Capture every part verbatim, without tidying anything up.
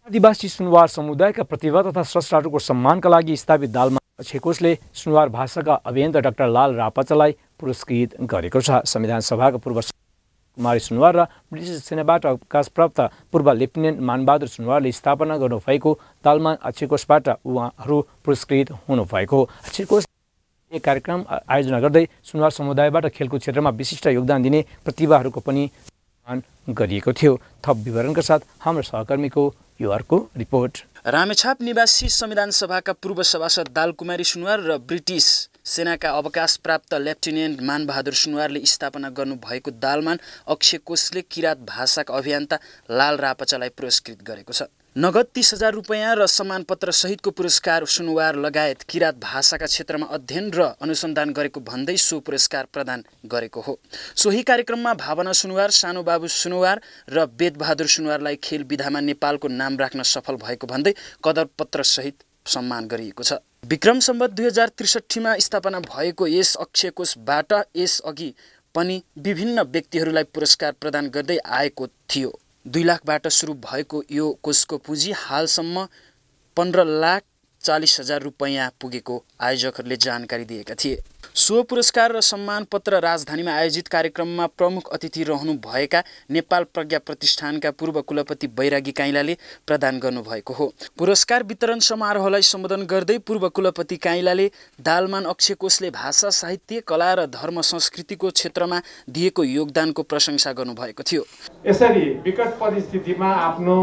आदिवासी सुनवार समुदायका प्रतिभा तथा स्रष्टाहरूको सम्मानका लागि स्थापित दालमान अक्षय कोषले सुनवार भाषाका अभियन्ता डाक्टर लाल रापचालाई पुरस्कृत गरेको छ। संविधान सभाका पूर्व कुमारी सुनवार र ब्रिटिस सेनाबाट अवकाशप्राप्त पूर्व लेफ्टिनेन्ट मानबहादुर सुनवारले स्थापना गर्नुभएको दालमान अक्षय कोषबाट उहाँहरू पुरस्कृत हुनुभएको। अक्षय कोष एक कार्यक्रम आयोजना गर्दै सुनवार समुदायबाट खेलकुद क्षेत्रमा विशिष्ट योगदान दिने प्रतिभाहरूको पनि सम्मान गरिएको थियो। थप विवरणका साथ हाम्रो सहकर्मीको यो अर्को रिपोर्ट। रामेछाप निवासी संविधान सभाका पूर्व सभासद दालकुमारी सुनवार र ब्रिटिस सेनाका अवकाश प्राप्त लेफ्टिनेन्ट मानबहादुर सुनवारले स्थापना गर्नुभएको दालमान अक्षय कोषले किराँत भाषाका अभियन्ता लाल रापचालाई पुरस्कृत गरेको छ। नगद तीस हजार रुपियाँ र सम्मानपत्र सहितको पुरस्कार सुनवार लगायत किराँत भाषाका क्षेत्रमा अध्ययन र अनुसन्धान गरेको भन्दै सो पुरस्कार प्रदान गरेको हो। सोही कार्यक्रममा भावना सुनवार, सानो बाबु सुनवार र वेदबहादुर सुनवारलाई खेल विधामा नेपालको नाम राख्न सफल भएको भन्दै कदरपत्र सहित सम्मान गरिएको छ। विक्रम सम्वत दुई हजार त्रिसठीमा स्थापना भएको यस अक्षय कोषबाट यसअघि पनि विभिन्न व्यक्तिहरूलाई पुरस्कार प्रदान गर्दै आएको थियो। दुई लाखबाट सुरु भएको यो कोषको पुँजी हालसम्म पन्ध्र लाख चालिस हजार रुपियाँ पुगेको आयोजकहरूले जानकारी दिएका थिए। सो पुरस्कार र सम्मान पत्र राजधानीमा आयोजित कार्यक्रममा प्रमुख अतिथि रहनुभएका नेपाल प्रज्ञा प्रतिष्ठानका पूर्व कुलपति बैरागी काइलाले प्रदान गर्नुभएको हो। पुरस्कार वितरण समारोहलाई सम्बोधन गर्दै पूर्व कुलपति काइलाले दालमान अक्षय कोषले भाषा, साहित्य, कला र धर्म संस्कृतिको क्षेत्रमा दिएको योगदानको प्रशंसा गर्नुभएको थियो। यसरी विकट परिस्थितिमा आफ्नो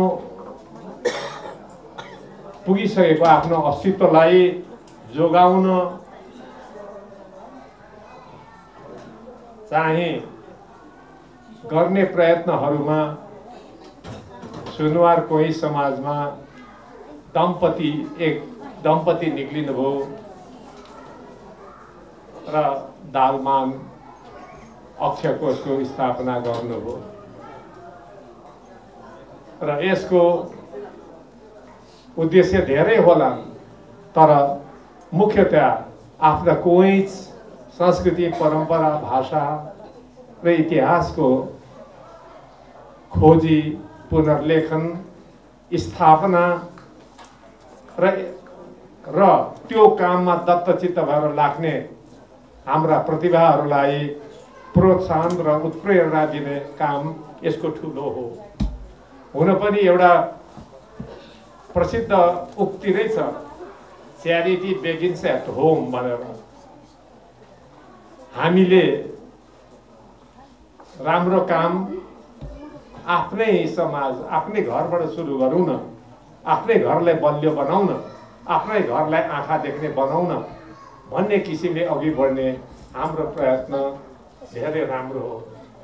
पुगिसकेको आफ्नो अस्तित्वलाई जोगाउन चाहिँ गर्ने प्रयत्नहरूमा सुनवार कोही समाजमा दम्पति एक दम्पति निक्लिनुभयो र दालमान अक्षय कोषको स्थापना गर्नुभयो र यसको उद्देश्य धेरै होला, तर मुख्यतया आफ्ना कोइच संस्कृति, परम्परा, भाषा र इतिहासको खोजी, पुनर्लेखन, स्थापना र र त्यो काममा दत्तचित्त भएर लाग्ने हाम्रा प्रतिभाहरूलाई प्रोत्साहन र उत्प्रेरणा दिने काम यसको ठुलो हो। हुन पनि एउटा प्रसिद्ध उक्ति रहेछ, च्यारिटी बिगिन्स एट होम भनेर। हामीले राम्रो काम आफ्नै समाज, आफ्नै घरबाट सुरु गरौँ न, आफ्नै घरलाई बलियो बनाउन, आफ्नै घरलाई आँखा देख्ने बनाउन भन्ने किसिमले अघि बढ्ने हाम्रो प्रयत्न धेरै राम्रो हो।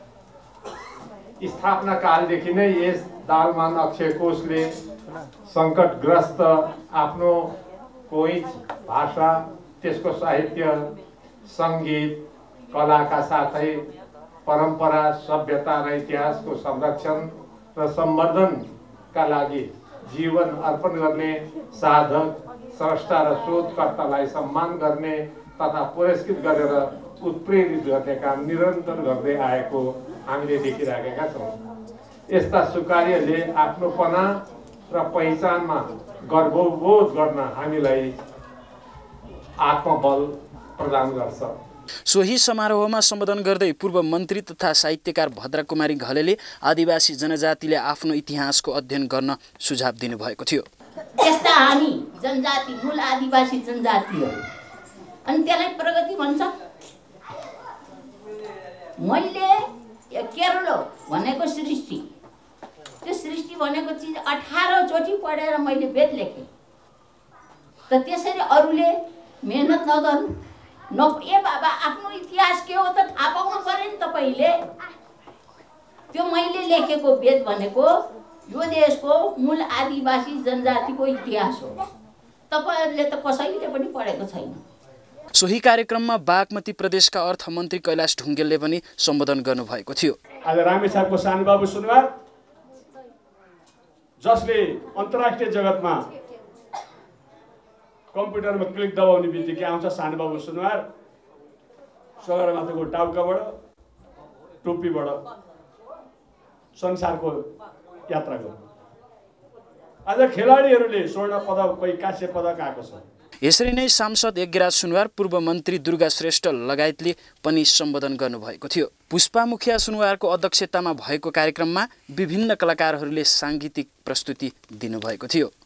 स्थापना कालदेखि नै यस दालमान अक्षय कोषले सङ्कटग्रस्त आफ्नो कोइच, भाषा, त्यसको साहित्य, सङ्गीत, कलाका साथै परम्परा, सभ्यता र इतिहासको संरक्षण र सम्वर्धनका लागि जीवन अर्पण गर्ने साधक, स्रष्टा र शोधकर्तालाई सम्मान गर्ने तथा पुरस्कृत गरेर उत्प्रेरित गर्ने काम निरन्तर गर्दै आएको हामीले देखिराखेका छौँ। यस्ता सुकार्यले आफ्नोपना र पहिचानमा गर्वबोध गर्न हामीलाई आत्मबल प्रदान गर्छ। सोही समारोहमा सम्बोधन गर्दै पूर्व मन्त्री तथा साहित्यकार भद्रकुमारी घलेले आदिवासी जनजातिले आफ्नो इतिहासको अध्ययन गर्न सुझाव दिनुभएको थियो। यस्ता हामी जनजाति, मूल आदिवासी जनजाति हो अनि त्यसलाई प्रगति भन्छ। मैले केरलो भनेको सृष्टि, त्यो सृष्टि भनेको चिज अठारह चोटि पढेर मैले वेद लेखेँ। त त्यसरी अरूले मेहनत नगर्नु न, ए बाबा आफ्नो इतिहास के हो त थाहा पाउनु पर्यो नि तपाईँले। त्यो मैले लेखेको वेद भनेको यो देशको मूल आदिवासी जनजातिको इतिहास हो। तपाईँहरूले त कसैले पनि पढेको छैन। सोही कार्यक्रममा बागमती प्रदेशका अर्थमन्त्री कैलाश ढुङ्गेलले पनि सम्बोधन गर्नुभएको थियो। आज रामेछापको सानो बाबु सुनवार, जसले अन्तर्राष्ट्रिय जगतमा कम्प्युटरमा क्लिक दबाउने बित्तिकै आउँछ सानो बाबु सुनवार, सगरमाथाको टाउकाबाट, टोपीबाट संसारको यात्रा गर्नु। आज खेलाडीहरूले स्वर्ण पदक कोही काँस्य पदक आएको छ। यसरी नै सांसद यज्ञराज सुनवार, पूर्व मन्त्री दुर्गा श्रेष्ठ लगायतले पनि सम्बोधन गर्नुभएको थियो। पुष्पा मुखिया सुनवारको अध्यक्षतामा भएको कार्यक्रममा विभिन्न कलाकारहरूले साङ्गीतिक प्रस्तुति दिनुभएको थियो।